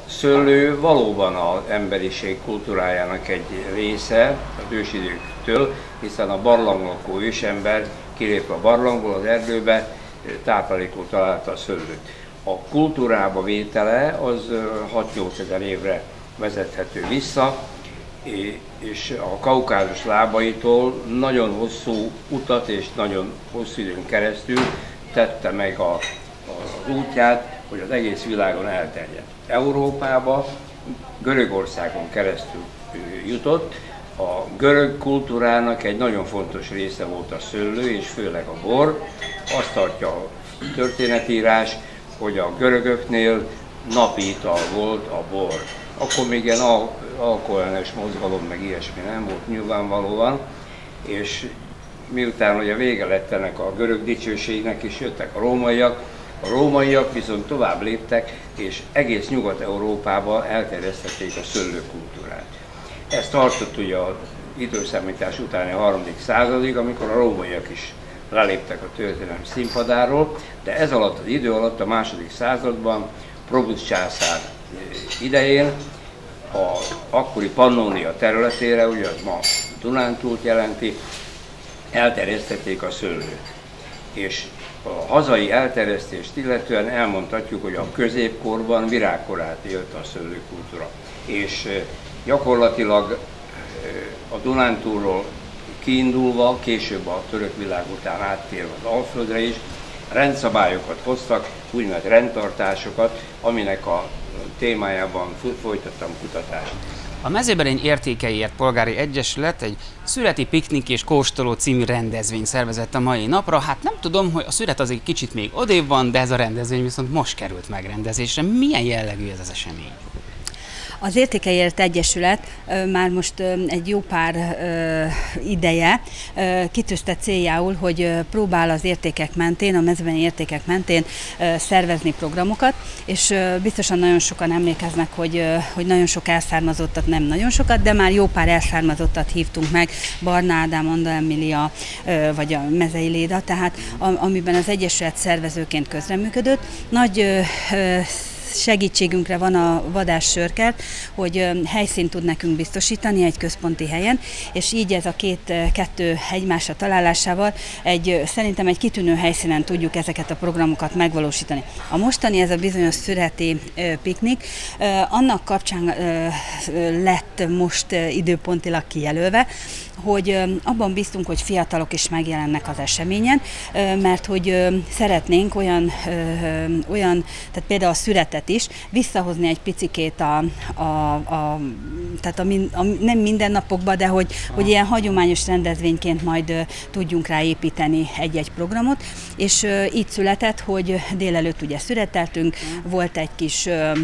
szőlő valóban az emberiség kultúrájának egy része az ősidőktől, hiszen a barlanglakó ősember kilépve a barlangból, az erdőbe táplálékot találta a szőlőt. A kultúrába vétele az 6-8 ezer évre vezethető vissza, és a Kaukázus lábaitól nagyon hosszú utat és nagyon hosszú időn keresztül tette meg az útját, hogy az egész világon elterjedt. Európába Görögországon keresztül jutott. A görög kultúrának egy nagyon fontos része volt a szőlő, és főleg a bor. Azt tartja a történetírás, hogy a görögöknél napi ital volt a bor. Akkor még ilyen alkoholellenes mozgalom, meg ilyesmi nem volt nyilvánvalóan, és miután ugye vége lett ennek a görög dicsőségnek, és jöttek a rómaiak viszont tovább léptek, és egész Nyugat-Európában elterjesztették a szőlőkultúrát. Ez tartott ugye az időszámítás utáni 3. századig, amikor a rómaiak is leléptek a történelem színpadáról, de ez alatt az idő alatt, a 2. században Probus császár idején az akkori Pannónia területére, ugye az ma Dunántúlt jelenti, elterjesztették a szőlőt. És a hazai elterjesztést illetően elmondhatjuk, hogy a középkorban virágkorát élt a szőlőkultúra. És gyakorlatilag a Dunántúlról kiindulva, később a török világ után áttérve az Alföldre is, rendszabályokat hoztak, úgynevezett rendtartásokat, aminek a témájában folytattam kutatást. A Mezőberény Értékeiért Polgári Egyesület egy születi piknik és kóstoló című rendezvény szervezett a mai napra. Hát nem tudom, hogy a szület az egy kicsit még odébb van, de ez a rendezvény viszont most került megrendezésre. Milyen jellegű ez az esemény? Az Értékeiért Egyesület már most egy jó pár ideje kitűzte céljául, hogy próbál az értékek mentén, a mezőbeni értékek mentén szervezni programokat, és biztosan nagyon sokan emlékeznek, hogy nagyon sok elszármazottat, nem nagyon sokat, de már jó pár elszármazottat hívtunk meg, Barna Ádám, Anda Emília vagy a Mezei Léda, tehát amiben az Egyesület szervezőként közreműködött. Nagy segítségünkre van a Vadás Sörkert, hogy helyszínt tud nekünk biztosítani egy központi helyen, és így ez a kettő egymásra találásával szerintem egy kitűnő helyszínen tudjuk ezeket a programokat megvalósítani. A mostani, ez a bizonyos születi piknik, annak kapcsán lett most időpontilag kijelölve, hogy abban bíztunk, hogy fiatalok is megjelennek az eseményen, mert hogy szeretnénk olyan, tehát például a szüretet is visszahozni egy picikét tehát nem mindennapokban, de hogy ilyen hagyományos rendezvényként majd tudjunk rá építeni egy-egy programot, és így született, hogy délelőtt ugye szüreteltünk, volt egy kis,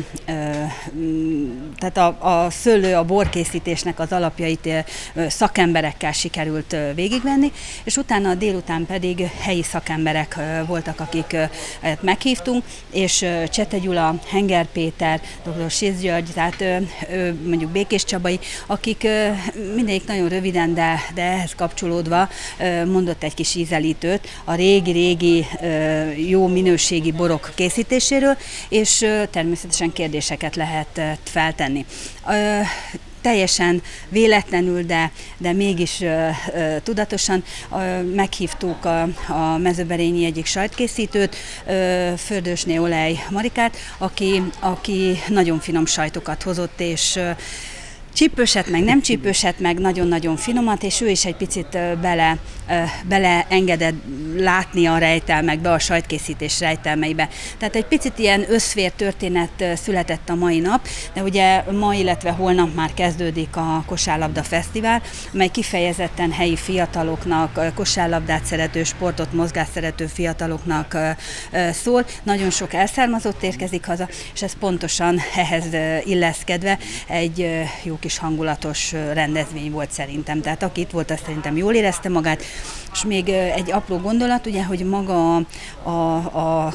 tehát a szőlő, a borkészítésnek az alapjait szakemberekkel sikerült végigvenni, és utána a délután pedig helyi szakemberek voltak, akik meghívtunk, és Csete Gyula, Henger Péter, dr. Sész György, tehát mondjuk Békés Csabai, akik mindegyik nagyon röviden, de ehhez kapcsolódva mondott egy kis ízelítőt a régi jó minőségi borok készítéséről, és természetesen kérdéseket lehetett feltenni. Teljesen véletlenül, de mégis tudatosan meghívtuk a mezőberényi egyik sajtkészítőt, Fördősné Olej Marikát, aki nagyon finom sajtokat hozott, és csípőset, meg nem csípőset, meg nagyon-nagyon finomat, és ő is egy picit beleengedett látni a rejtelmekbe, a sajtkészítés rejtelmeibe. Tehát egy picit ilyen összvér történet született a mai nap, de ugye ma, illetve holnap már kezdődik a Kosárlabda Fesztivál, amely kifejezetten helyi fiataloknak, kosárlabdát szerető, sportot, mozgást szerető fiataloknak szól. Nagyon sok elszármazott érkezik haza, és ez pontosan ehhez illeszkedve egy jó tök is hangulatos rendezvény volt szerintem. Tehát aki itt volt, azt szerintem jól érezte magát. És még egy apró gondolat, ugye, hogy maga a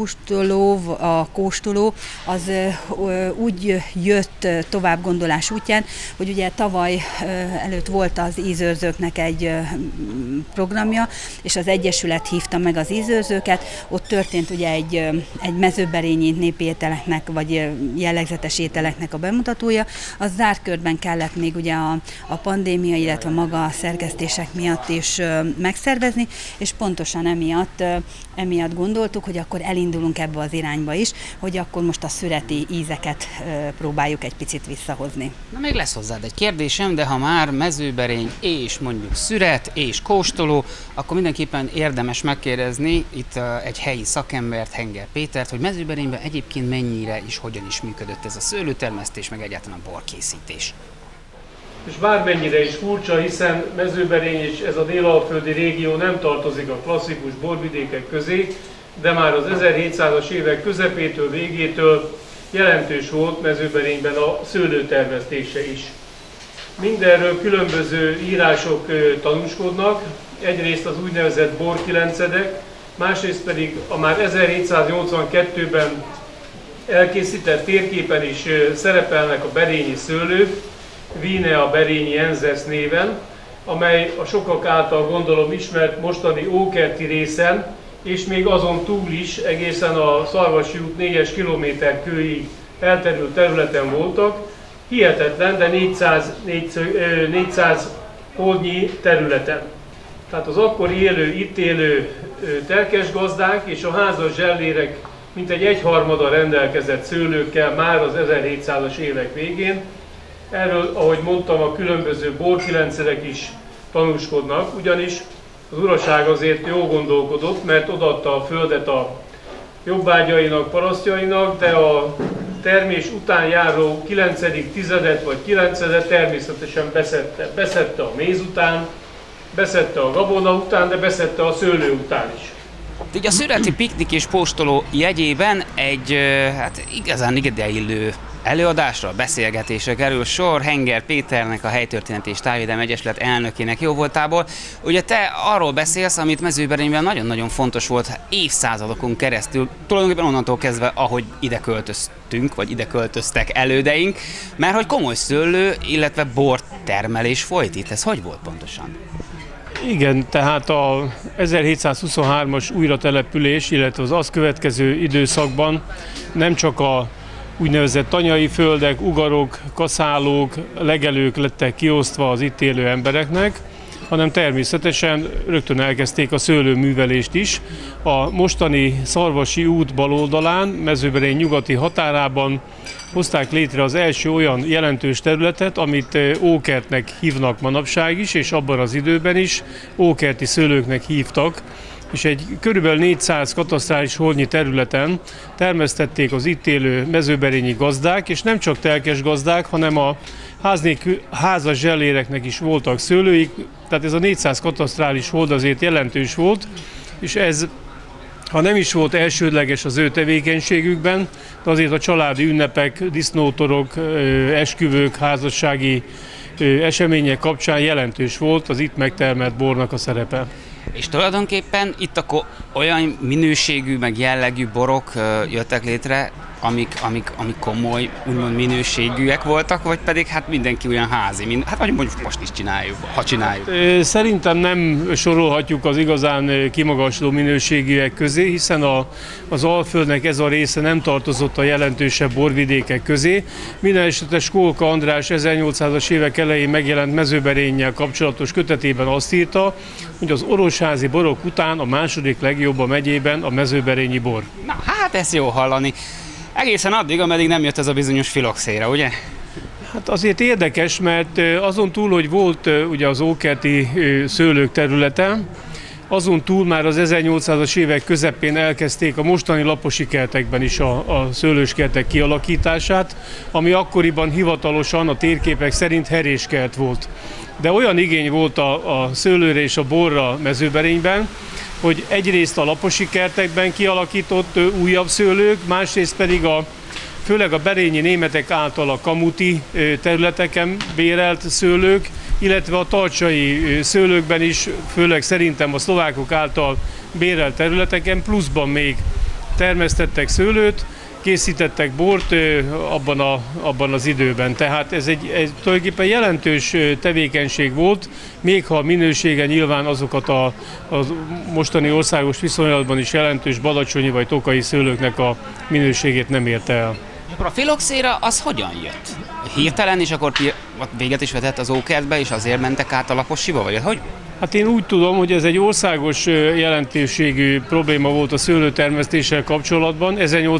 kóstoló az úgy jött tovább gondolás útján, hogy ugye tavaly előtt volt az ízőrzőknek egy programja, és az Egyesület hívta meg az ízőrzőket. Ott történt ugye egy mezőberényi népi ételeknek, vagy jellegzetes ételeknek a bemutatója. Az zárt körben kellett még ugye a pandémia, illetve maga a szerkesztések miatt is megszervezni, és pontosan emiatt gondoltuk, hogy akkor elindulunk ebbe az irányba is, hogy akkor most a szüreti ízeket próbáljuk egy picit visszahozni. Na, még lesz hozzád egy kérdésem, de ha már mezőberény és mondjuk szüret és kóstoló, akkor mindenképpen érdemes megkérdezni itt egy helyi szakembert, Henger Pétert, hogy Mezőberényben egyébként mennyire és hogyan is működött ez a szőlőtermesztés, meg egyáltalán a borkészítés. És bármennyire is furcsa, hiszen Mezőberény és ez a délalföldi régió nem tartozik a klasszikus borvidékek közé, de már az 1700-as évek közepétől, végétől jelentős volt Mezőberényben a szőlőtermesztése is. Mindenről különböző írások tanúskodnak, egyrészt az úgynevezett borkilencedek, másrészt pedig a már 1782-ben elkészített térképen is szerepelnek a berényi szőlők, Víne a berényi Enzesz néven, amely a sokak által gondolom ismert mostani Ókerti részen, és még azon túl is egészen a Szarvasi út 4-es kilométerkőig elterült területen voltak, hihetetlen, de 400 holdnyi területen. Tehát az akkori itt élő telkes gazdák és a házas zsellérek mintegy egyharmada rendelkezett szőlőkkel már az 1700-as évek végén. Erről, ahogy mondtam, a különböző borkilencedek is tanúskodnak, ugyanis az uraság azért jól gondolkodott, mert odaadta a földet a jobbágyainak, parasztjainak, de a termés után járó 9., 10. vagy 9. természetesen beszedte a méz után, beszedte a gabona után, de beszedte a szőlő után is. Így a szüreti piknik és kóstoló jegyében egy hát igazán ideillő előadásra, beszélgetésre kerül sor Henger Péternek, a Helytörténeti és Tájvédelmi Egyesület elnökének jóvoltából. Ugye te arról beszélsz, amit Mezőberényben nagyon-nagyon fontos volt évszázadokon keresztül, tulajdonképpen onnantól kezdve, ahogy ide költöztünk, vagy ide költöztek elődeink, mert hogy komoly szőlő, illetve bortermelés folyt itt. Ez hogy volt pontosan? Igen, tehát a 1723-as újratelepülés, illetve az azt következő időszakban nem csak a úgynevezett tanyai földek, ugarok, kaszálók, legelők lettek kiosztva az itt élő embereknek, hanem természetesen rögtön elkezdték a szőlőművelést is. A mostani Szarvasi út bal oldalán, Mezőberény nyugati határában hozták létre az első olyan jelentős területet, amit ókertnek hívnak manapság is, és abban az időben is ókerti szőlőknek hívtak, és egy körülbelül 400 katasztrális holdnyi területen termesztették az itt élő mezőberényi gazdák, és nem csak telkes gazdák, hanem a házas zselléreknek is voltak szőlőik, tehát ez a 400 katasztrális hold azért jelentős volt, és ez, ha nem is volt elsődleges az ő tevékenységükben, de azért a családi ünnepek, disznótorok, esküvők, házassági események kapcsán jelentős volt az itt megtermelt bornak a szerepe. És tulajdonképpen itt akkor olyan minőségű, meg jellegű borok jöttek létre, amik komoly, úgymond minőségűek voltak, vagy pedig hát mindenki olyan házi, hát vagy mondjuk most is csináljuk, ha csináljuk. Szerintem nem sorolhatjuk az igazán kimagasló minőségűek közé, hiszen az Alföldnek ez a része nem tartozott a jelentősebb borvidékek közé. Minden esetre Skolka András 1800-as évek elején megjelent Mezőberénnyel kapcsolatos kötetében azt írta, hogy az orosházi borok után a második legjobb a megyében a mezőberényi bor. Na hát ezt jó hallani. Egészen addig, ameddig nem jött ez a bizonyos filoxéra, ugye? Hát azért érdekes, mert azon túl, hogy volt ugye az ókerti szőlők területe, azon túl már az 1800-as évek közepén elkezdték a mostani laposi kertekben is a szőlőskertek kialakítását, ami akkoriban hivatalosan a térképek szerint heréskert volt. De olyan igény volt a szőlőre és a borra Mezőberényben, hogy egyrészt a laposi kertekben kialakított újabb szőlők, másrészt pedig a főleg a berényi németek által a kamuti területeken bérelt szőlők, illetve a tarcsai szőlőkben is, főleg szerintem a szlovákok által bérelt területeken pluszban még termesztettek szőlőt, készítettek bort abban az időben. Tehát ez egy tulajdonképpen jelentős tevékenység volt, még ha a minősége nyilván azokat a mostani országos viszonylatban is jelentős badacsonyi vagy tokai szőlőknek a minőségét nem érte el. Akkor a filoxéra az hogyan jött? Hirtelen, és akkor véget is vetett az ókertbe, és azért mentek át a Lapossiba, vagy hogy? Hát én úgy tudom, hogy ez egy országos jelentőségű probléma volt a szőlőtermesztéssel kapcsolatban.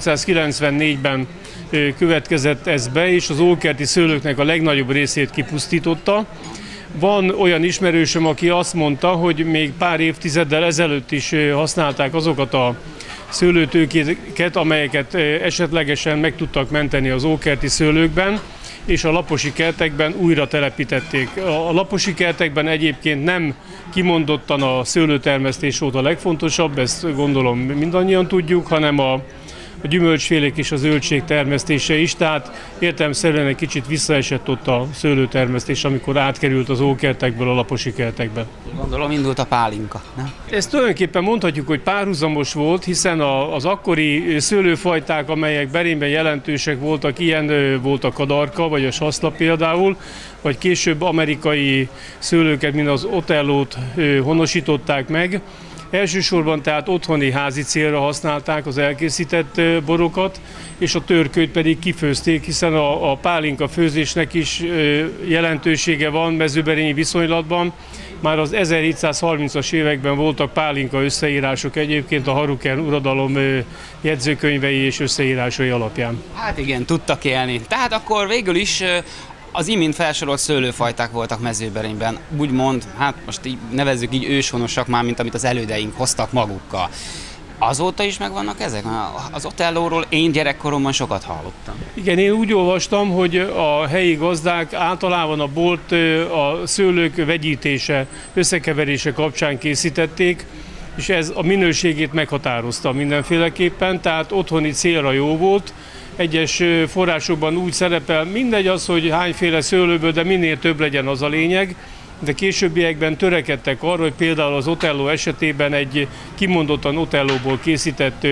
1894-ben következett ez be, és az ókerti szőlőknek a legnagyobb részét kipusztította. Van olyan ismerősöm, aki azt mondta, hogy még pár évtizeddel ezelőtt is használták azokat a szőlőtőkéket, amelyeket esetlegesen meg tudtak menteni az ókerti szőlőkben, és a laposi kertekben újra telepítették. A laposi kertekben egyébként nem kimondottan a szőlőtermesztés volt a legfontosabb, ezt gondolom mindannyian tudjuk, hanem a gyümölcsfélék és a zöldség termesztése is, tehát értelemszerűen egy kicsit visszaesett ott a szőlőtermesztés, amikor átkerült az ókertekből a laposi kertekbe. Gondolom indult a pálinka, nem? Ezt tulajdonképpen mondhatjuk, hogy párhuzamos volt, hiszen az akkori szőlőfajták, amelyek Berényben jelentősek voltak, ilyen volt a kadarka, vagy a saszla például, vagy később amerikai szőlőket, mint az otellót honosították meg. Elsősorban tehát otthoni házi célra használták az elkészített borokat, és a törkölyt pedig kifőzték, hiszen a pálinka főzésnek is jelentősége van mezőberényi viszonylatban. Már az 1730-as években voltak pálinka összeírások egyébként a Harukern uradalom jegyzőkönyvei és összeírásai alapján. Hát igen, tudtak élni. Tehát akkor végül is az imént felsorolt szőlőfajták voltak Mezőberényben, úgymond, hát most így nevezzük így őshonosak már, mint amit az elődeink hoztak magukkal. Azóta is megvannak ezek? Az Otellóról én gyerekkoromban sokat hallottam. Igen, én úgy olvastam, hogy a helyi gazdák általában a bort a szőlők vegyítése, összekeverése kapcsán készítették, és ez a minőségét meghatározta mindenféleképpen, tehát otthoni célra jó volt. Egyes forrásokban úgy szerepel, mindegy az, hogy hányféle szőlőből, de minél több legyen, az a lényeg, de későbbiekben törekedtek arra, hogy például az Otelló esetében egy kimondottan Otellóból készített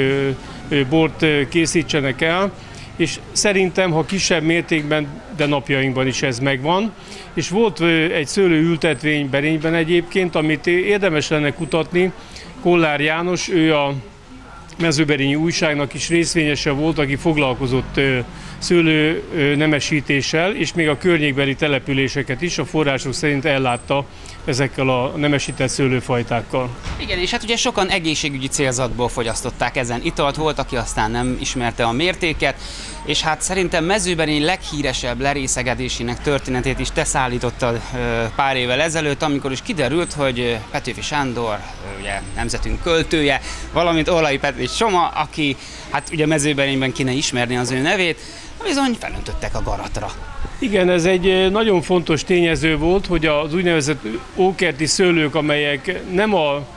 bort készítsenek el, és szerintem, ha kisebb mértékben, de napjainkban is ez megvan. És volt egy szőlőültetvény Berényben egyébként, amit érdemes lenne kutatni. Kollár János, ő a Mezőberényi Újságnak is részvényese volt, aki foglalkozott szőlő nemesítéssel, és még a környékbeli településeket is a források szerint ellátta ezekkel a nemesített szőlőfajtákkal. Igen, és hát ugye sokan egészségügyi célzatból fogyasztották ezen italt, volt, aki aztán nem ismerte a mértéket, és hát szerintem Mezőberény leghíresebb lerészegedésének történetét is te szállítottad pár évvel ezelőtt, amikor is kiderült, hogy Petőfi Sándor, ugye nemzetünk költője, valamint Orlai Petri Soma, aki hát ugye Mezőberényben kéne ismerni az ő nevét, bizony felöntöttek a garatra. Igen, ez egy nagyon fontos tényező volt, hogy az úgynevezett ókerti szőlők, amelyek nem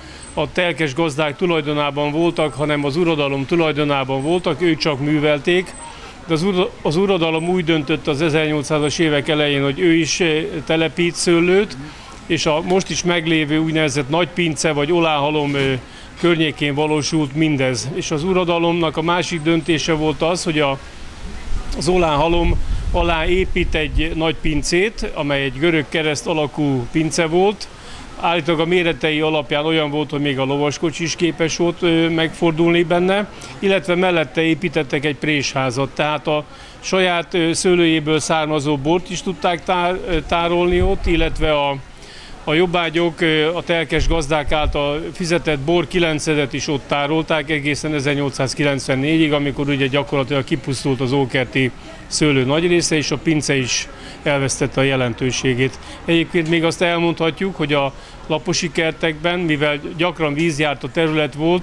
a telkes gazdák tulajdonában voltak, hanem az uradalom tulajdonában voltak, ők csak művelték, de az uradalom úgy döntött az 1800-as évek elején, hogy ő is telepít szőlőt, és a most is meglévő úgynevezett nagypince vagy olánhalom környékén valósult mindez. És az uradalomnak a másik döntése volt az, hogy az olánhalom alá épít egy nagy pincét, amely egy görög kereszt alakú pince volt. Állítólag a méretei alapján olyan volt, hogy még a lovaskocsi is képes volt megfordulni benne, illetve mellette építettek egy présházat, tehát a saját szőlőjéből származó bort is tudták tárolni ott, illetve a jobbágyok, a telkes gazdák által fizetett bor 9-et is ott tárolták egészen 1894-ig, amikor ugye gyakorlatilag kipusztult az ókerti szőlő nagy része, és a pince is elvesztette a jelentőségét. Egyébként még azt elmondhatjuk, hogy a laposi kertekben, mivel gyakran vízjárt a terület volt,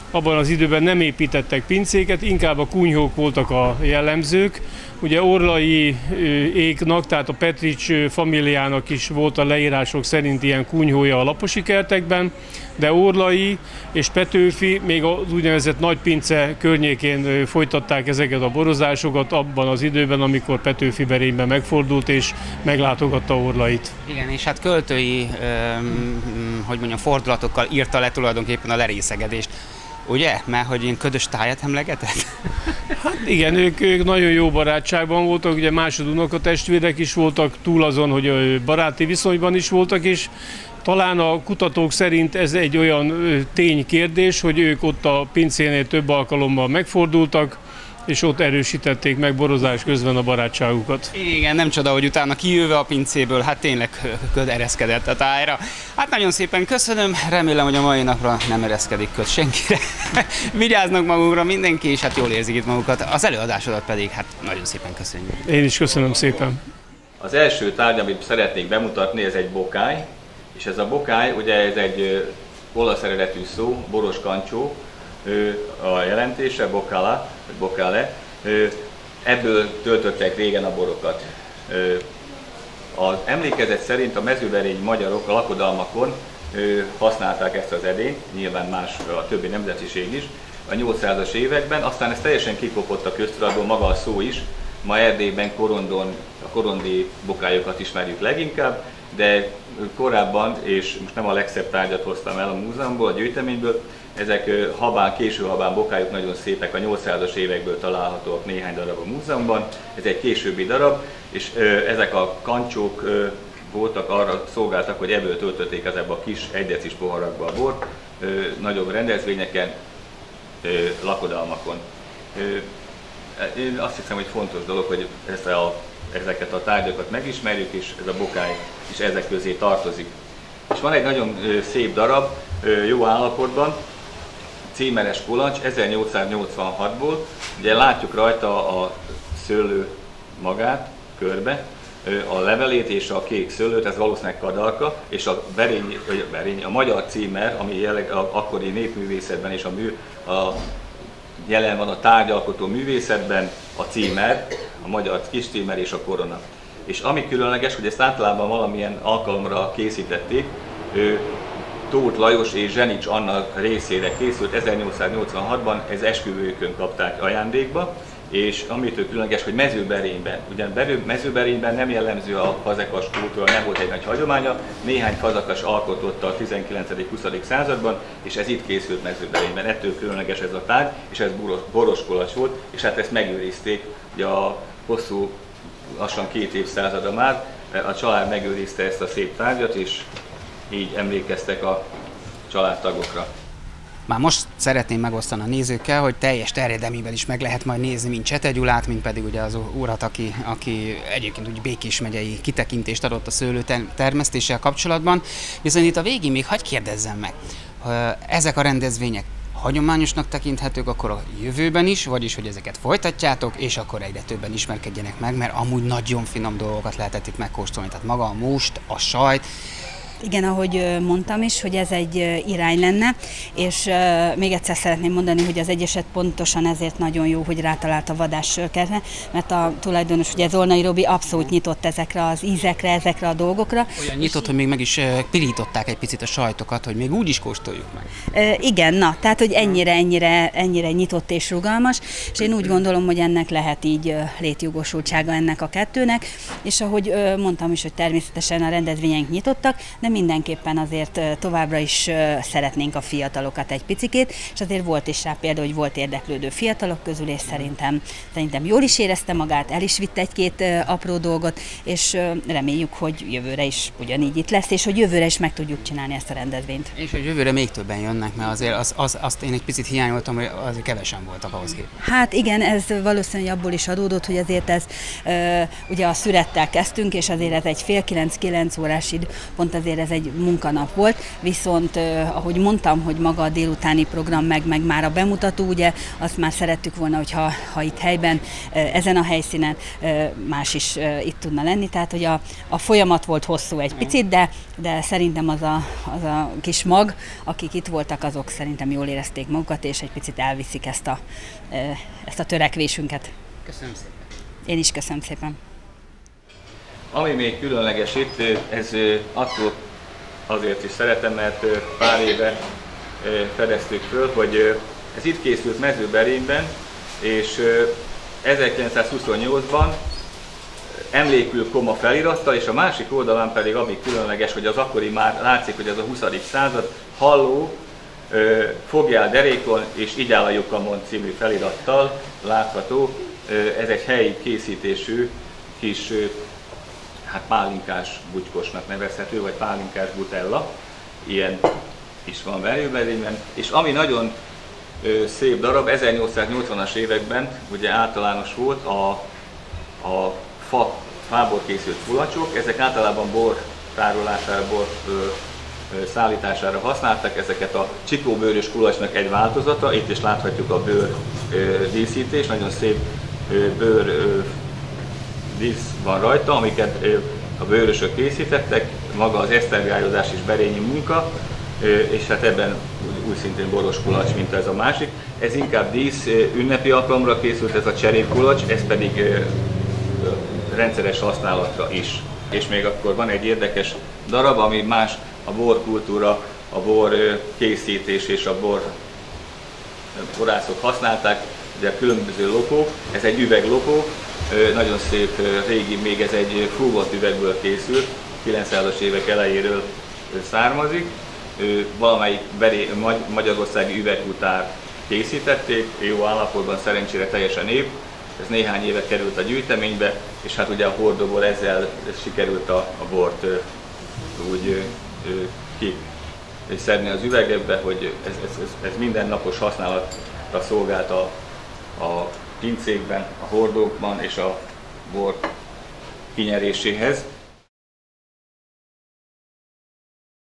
abban az időben nem építettek pincéket, inkább a kunyhók voltak a jellemzők. Ugye Orlai éknak, tehát a Petrics familiának is volt a leírások szerint ilyen kunyhója a Laposi kertekben, de Orlai és Petőfi még az úgynevezett Nagypince környékén folytatták ezeket a borozásokat abban az időben, amikor Petőfi Berényben megfordult és meglátogatta Orlait. Igen, és hát költői, hogy mondjam, fordulatokkal írta le tulajdonképpen a lerészegedést. Ugye? Mert hogy ilyen ködös tájat emlegetett? Hát igen, ők nagyon jó barátságban voltak, ugye másodunokatestvérek is voltak, túl azon, hogy baráti viszonyban is voltak, és talán a kutatók szerint ez egy olyan ténykérdés, hogy ők ott a pincénél több alkalommal megfordultak, és ott erősítették meg borozás közben a barátságukat. Igen, nem csoda, hogy utána kijöve a pincéből, hát tényleg köd ereszkedett a tájra. Hát nagyon szépen köszönöm, remélem, hogy a mai napra nem ereszkedik köd senkire. Vigyáznak magukra mindenki, és hát jól érzik itt magukat. Az előadásodat pedig hát nagyon szépen köszönjük. Én is köszönöm szépen. Az első tárgy, amit szeretnék bemutatni, ez egy bokály, és ez a bokály, ugye ez egy olasz eredetű szó, boros kancsó, a jelentése, bocala, vagy bocale, ebből töltöttek régen a borokat. Az emlékezet szerint a mezőberényi magyarok a lakodalmakon használták ezt az edényt, nyilván más a többi nemzetiség is, a 800-as években, aztán ez teljesen kikopott a köztudatból maga a szó is. Ma Erdélyben Korondon a korondi bokályokat ismerjük leginkább, de korábban, és most nem a legszebb tárgyat hoztam el a múzeumból, a gyűjteményből, ezek habán, késő habán bokályok nagyon szépek, a 800-as évekből találhatóak néhány darab a múzeumban. Ez egy későbbi darab, és ezek a kancsók voltak, arra szolgáltak, hogy ebből töltötték ezekbe a kis egydecis poharakba a bort, nagyobb rendezvényeken, lakodalmakon. Én azt hiszem, hogy fontos dolog, hogy ezeket a tárgyakat megismerjük, és ez a bokály is ezek közé tartozik. És van egy nagyon szép darab, jó állapotban, címeres kulancs 1886-ból. Ugye látjuk rajta a szőlő magát körbe, a levelét és a kék szőlőt, ez valószínűleg kadarka, és a a magyar címer, ami jelenleg akkori népművészetben és jelen van a tárgyalkotó művészetben, a címer, a magyar kis címer és a korona. És ami különleges, hogy ezt általában valamilyen alkalomra készítették, Tóth Lajos és Zsenics Anna részére készült 1886-ban, ez esküvőjükön kapták ajándékba, és amitől különleges, hogy Mezőberényben, ugyan Mezőberényben nem jellemző a fazekas kultúra, nem volt egy nagy hagyománya, néhány fazekas alkototta a 19.-20. században, és ez itt készült Mezőberényben, ettől különleges ez a tárgy, és ez boros kulacs volt, és hát ezt megőrizték, ugye a hosszú, lassan 2 évszázada már, a család megőrizte ezt a szép tárgyat, és így emlékeztek a családtagokra. Már most szeretném megosztani a nézőkkel, hogy teljes terjedelmével is meg lehet majd nézni, mint Csete Gyulát, mint pedig ugye az urat, aki egyébként úgy Békés megyei kitekintést adott a szőlő termesztéssel kapcsolatban. Viszont itt a végén még hadd kérdezzem meg, ezek a rendezvények hagyományosnak tekinthetők akkor a jövőben is, vagyis hogy ezeket folytatjátok, és akkor egyre többen ismerkedjenek meg, mert amúgy nagyon finom dolgokat lehetett itt megkóstolni, tehát maga a most, a sajt. Igen, ahogy mondtam is, hogy ez egy irány lenne, és még egyszer szeretném mondani, hogy az Egyeset pontosan ezért nagyon jó, hogy rátalált a vadássörkertre, mert a tulajdonos, ugye Zolnai Robi abszolút nyitott ezekre az ízekre, ezekre a dolgokra. Olyan nyitott, hogy még meg is pirították egy picit a sajtokat, hogy még úgy is kóstoljuk meg. Igen, na, tehát hogy ennyire nyitott és rugalmas, és én úgy gondolom, hogy ennek lehet így létjogosultsága ennek a kettőnek, és ahogy mondtam is, hogy természetesen a rendezvényeink nyitottak, de mindenképpen azért továbbra is szeretnénk a fiatalokat egy picikét, és azért volt is rá példa, hogy volt érdeklődő fiatalok közül, és szerintem jól is érezte magát, el is vitt egy-két apró dolgot, és reméljük, hogy jövőre is ugyanígy itt lesz, és hogy jövőre is meg tudjuk csinálni ezt a rendezvényt. És hogy jövőre még többen jönnek, mert azért azt én egy picit hiányoltam, hogy azért kevesen voltak ahhoz képest. Hát igen, ez valószínűleg abból is adódott, hogy azért ez ugye a szürettel kezdtünk, és azért ez egy fél 9-9 órás idő, pont azért azért ez egy munkanap volt, viszont ahogy mondtam, hogy maga a délutáni program, meg már a bemutató, ugye azt már szerettük volna, hogyha itt helyben, ezen a helyszínen más is itt tudna lenni, tehát hogy a folyamat volt hosszú egy picit, de szerintem az a kis mag, akik itt voltak, azok szerintem jól érezték magukat, és egy picit elviszik ezt a törekvésünket. Köszönöm szépen. Én is köszönöm szépen. Ami még különleges itt, ez attól azért is szeretem, mert pár éve fedeztük föl, hogy ez itt készült Mezőberényben, és 1928-ban emlékül koma felirattal, és a másik oldalán pedig ami különleges, hogy az akkori már látszik, hogy ez a 20. század, halló, fogjál derékon és így áll a lyukamon című felirattal látható. Ez egy helyi készítésű kis pálinkás bugykosnak nevezhető, vagy pálinkás butella. Ilyen is van Mezőberényben. És ami nagyon szép darab, 1880-as években ugye általános volt a fából készült kulacsok. Ezek általában bor tárolására, bor szállítására használták, ezeket a csikóbőrös kulacsnak egy változata. Itt is láthatjuk a bőr díszítés, nagyon szép bőr dísz van rajta, amiket a bőrösök készítettek, maga az esztergályozás és berényi munka, és hát ebben úgy szintén boros kulacs, mint ez a másik. Ez inkább dísz, ünnepi alkalomra készült, ez a cserépkulacs, ez pedig rendszeres használatra is. És még akkor van egy érdekes darab, ami más, a borkultúra, a bor készítés és a borászok használták, ugye a különböző lopók, ez egy üveglopó, nagyon szép, régi, még ez egy fúvott üvegből készült, 900-as évek elejéről származik, valamelyik magyarországi üvegutár készítették, jó állapotban, szerencsére teljesen épp, ez néhány éve került a gyűjteménybe, és hát ugye a hordóból ezzel sikerült a bort úgy szedni az üvegekbe, hogy ez mindennapos használatra szolgált a pincékben, a hordókban és a bor kinyeréséhez.